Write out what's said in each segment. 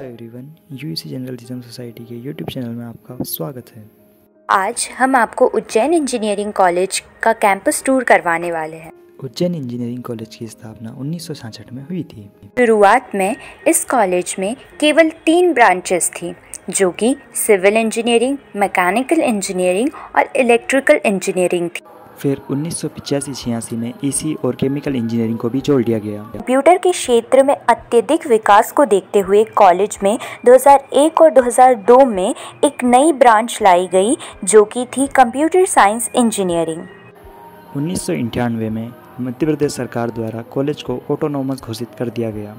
Everyone, UEC journalism society के YouTube channel में आपका स्वागत है। आज हम आपको उज्जैन इंजीनियरिंग कॉलेज का कैंपस टूर करवाने वाले हैं। उज्जैन इंजीनियरिंग कॉलेज की स्थापना 1966 में हुई थी। शुरुआत में इस कॉलेज में केवल 3 ब्रांचेस थी, जो कि सिविल इंजीनियरिंग, मैकेनिकल इंजीनियरिंग और इलेक्ट्रिकल इंजीनियरिंग थी। फिर 1985-86 में ईसी और केमिकल इंजीनियरिंग को भी जोड़ दिया गया। कंप्यूटर के क्षेत्र में अत्यधिक विकास को देखते हुए कॉलेज में 2001 और 2002 में एक नई ब्रांच लाई गई, जो कि थी कंप्यूटर साइंस इंजीनियरिंग। 1998 में मध्य प्रदेश सरकार द्वारा कॉलेज को ऑटोनॉमस घोषित कर दिया गया।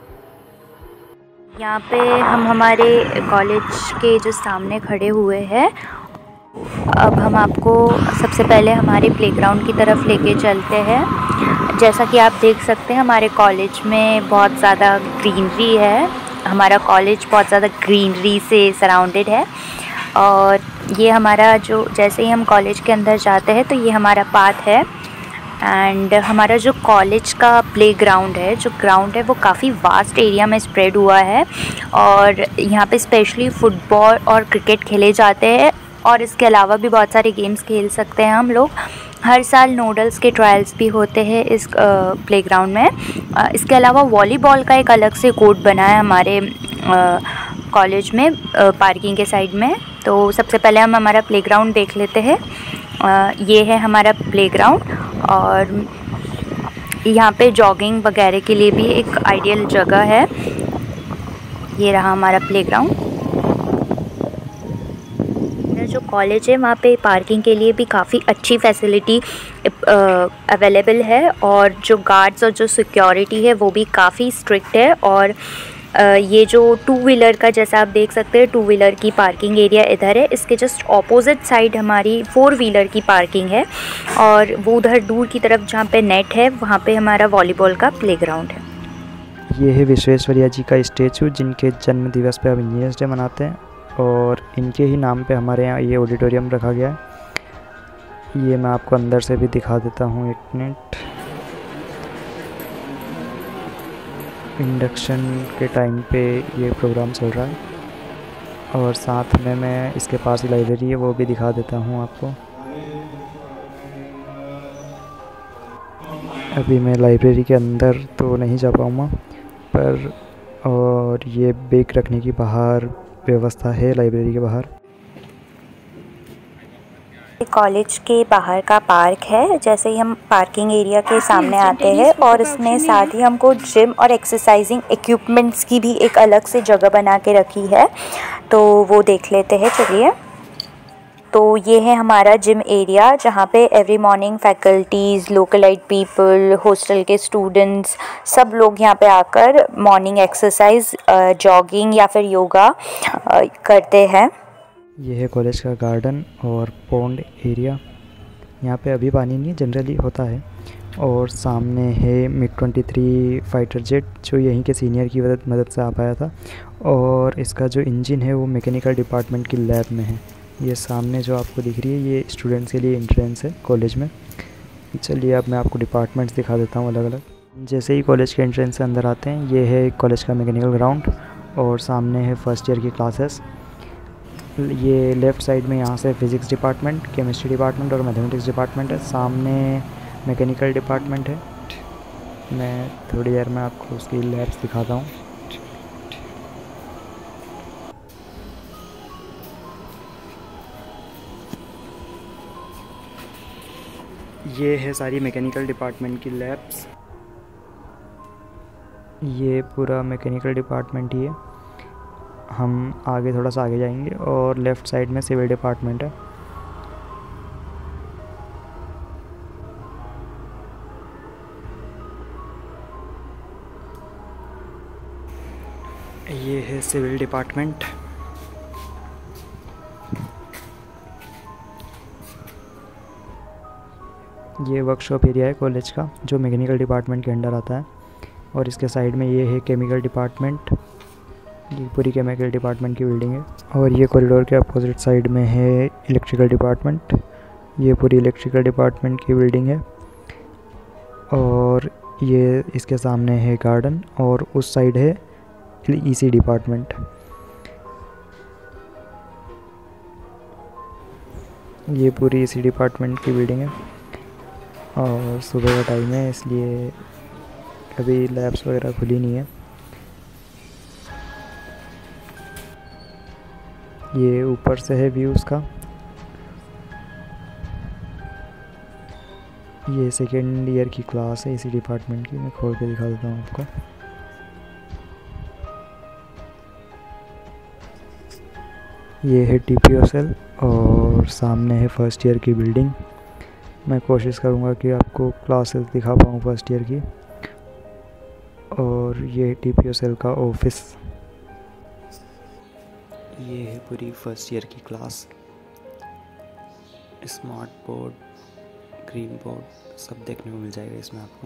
यहाँ पे हम हमारे कॉलेज के जो सामने खड़े हुए हैं। अब हम आपको सबसे पहले हमारे प्लेग्राउंड की तरफ लेके चलते हैं। जैसा कि आप देख सकते हैं, हमारे कॉलेज में बहुत ज़्यादा ग्रीनरी है। हमारा कॉलेज बहुत ज़्यादा ग्रीनरी से सराउंडेड है। और ये हमारा जो जैसे ही हम कॉलेज के अंदर जाते हैं तो ये हमारा पाथ है। एंड हमारा जो कॉलेज का प्लेग्राउंड है, जो ग्राउंड है, वो काफ़ी वास्ट एरिया में स्प्रेड हुआ है। और यहाँ पे स्पेशली फुटबॉल और क्रिकेट खेले जाते हैं, और इसके अलावा भी बहुत सारे गेम्स खेल सकते हैं हम लोग। हर साल नोडल्स के ट्रायल्स भी होते हैं इस प्लेग्राउंड में। इसके अलावा वॉलीबॉल का एक अलग से कोर्ट बना है हमारे कॉलेज में पार्किंग के साइड में। तो सबसे पहले हम हमारा प्लेग्राउंड देख लेते हैं। ये है हमारा प्लेग्राउंड, और यहाँ पे जॉगिंग वगैरह के लिए भी एक आइडियल जगह है। ये रहा हमारा प्लेग्राउंड। जो कॉलेज है वहाँ पे पार्किंग के लिए भी काफ़ी अच्छी फैसिलिटी अवेलेबल है, और जो गार्ड्स और जो सिक्योरिटी है वो भी काफ़ी स्ट्रिक्ट है। और ये जो 2 व्हीलर का, जैसा आप देख सकते हैं, 2 व्हीलर की पार्किंग एरिया इधर है। इसके जस्ट ऑपोजिट साइड हमारी 4 व्हीलर की पार्किंग है, और वो उधर दूर की तरफ जहाँ पे नेट है वहाँ पे हमारा वॉलीबॉल का प्लेग्राउंड है। ये है विश्वेश्वरैया जी का स्टैचू, जिनके जन्म दिवस पे हम इंजीनियर्स डे मनाते हैं, और इनके ही नाम पे हमारे यहाँ ये ऑडिटोरियम रखा गया है। ये मैं आपको अंदर से भी दिखा देता हूँ, एक मिनट। इंडक्शन के टाइम पे ये प्रोग्राम चल रहा है, और साथ में मैं इसके पास ही लाइब्रेरी है वो भी दिखा देता हूँ आपको। अभी मैं लाइब्रेरी के अंदर तो नहीं जा पाऊँगा, पर और ये बैग रखने की बाहर व्यवस्था है लाइब्रेरी के बाहर। कॉलेज के बाहर का पार्क है। जैसे ही हम पार्किंग एरिया के सामने आते हैं, और इसमें साथ ही हमको जिम और एक्सरसाइजिंग इक्विपमेंट्स की भी एक अलग से जगह बना के रखी है, तो वो देख लेते हैं। चलिए, तो ये है हमारा जिम एरिया, जहाँ पे every morning faculties, localite people, hostel के स्टूडेंट्स, सब लोग यहाँ पे आकर मॉर्निंग एक्सरसाइज, जॉगिंग या फिर योगा करते हैं। ये है कॉलेज का गार्डन और पॉन्ड एरिया। यहाँ पे अभी पानी नहीं जनरली होता है। और सामने है मिग-23 फाइटर जेट, जो यहीं के सीनियर की मदद से आ पाया था, और इसका जो इंजन है वो मैकेनिकल डिपार्टमेंट की लैब में है। ये सामने जो आपको दिख रही है, ये स्टूडेंट्स के लिए एंट्रेंस है कॉलेज में। चलिए, अब मैं आपको डिपार्टमेंट्स दिखा देता हूँ अलग अलग। जैसे ही कॉलेज के एंट्रेंस से अंदर आते हैं, ये है कॉलेज का मैकेनिकल ग्राउंड, और सामने है फर्स्ट ईयर की क्लासेस। ये लेफ़्ट साइड में यहाँ से फिज़िक्स डिपार्टमेंट, केमिस्ट्री डिपार्टमेंट और मैथमेटिक्स डिपार्टमेंट है। सामने मैकेनिकल डिपार्टमेंट है। मैं थोड़ी देर में आपको उसकी लैब्स दिखाता हूँ। ये है सारी मैकेनिकल डिपार्टमेंट की लैब्स। ये पूरा मैकेनिकल डिपार्टमेंट ही है। हम आगे थोड़ा सा आगे जाएंगे, और लेफ़्ट साइड में सिविल डिपार्टमेंट है। ये है सिविल डिपार्टमेंट। ये वर्कशॉप एरिया है कॉलेज का, जो मैकेनिकल डिपार्टमेंट के अंडर आता है। और इसके साइड में ये है केमिकल डिपार्टमेंट। ये पूरी केमिकल डिपार्टमेंट की बिल्डिंग है। और ये कॉरिडोर के अपोजिट साइड में है इलेक्ट्रिकल डिपार्टमेंट। ये पूरी इलेक्ट्रिकल डिपार्टमेंट की बिल्डिंग है। और ये इसके सामने है गार्डन, और उस साइड है ईसी डिपार्टमेंट। ये पूरी ईसी डिपार्टमेंट की बिल्डिंग है और सुबह का टाइम है इसलिए अभी लैब्स वगैरह खुली नहीं है। ये ऊपर से है व्यू उसका। ये सेकेंड ईयर की क्लास है इसी डिपार्टमेंट की, मैं खोल के दिखा देता हूँ आपको। ये है टीपीओ सेल और सामने है फर्स्ट ईयर की बिल्डिंग। मैं कोशिश करूँगा कि आपको क्लासेस दिखा पाऊँ फर्स्ट ईयर की। और ये टीपीओ सेल का ऑफिस। ये है पूरी फर्स्ट ईयर की class. Smart board, green board सब देखने को मिल जाएगा इसमें आपको।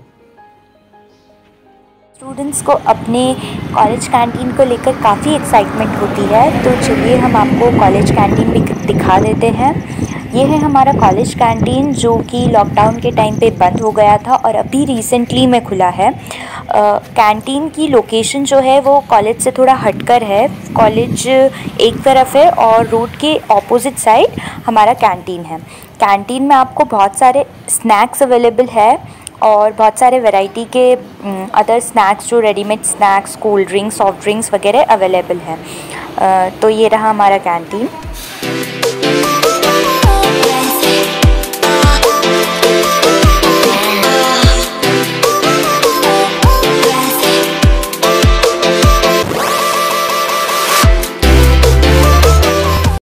स्टूडेंट्स को अपने कॉलेज कैंटीन को लेकर काफ़ी एक्साइटमेंट होती है, तो चलिए हम आपको कॉलेज कैंटीन भी दिखा देते हैं। ये है हमारा कॉलेज कैंटीन जो कि लॉकडाउन के टाइम पे बंद हो गया था और अभी रिसेंटली में खुला है। कैंटीन की लोकेशन जो है वो कॉलेज से थोड़ा हटकर है। कॉलेज एक तरफ है और रोड के ऑपोजिट साइड हमारा कैंटीन है। कैंटीन में आपको बहुत सारे स्नैक्स अवेलेबल है और बहुत सारे वैरायटी के अदर स्नैक्स जो readymade snacks, cold drinks, soft drinks वगैरह अवेलेबल हैं। तो ये रहा हमारा कैंटीन।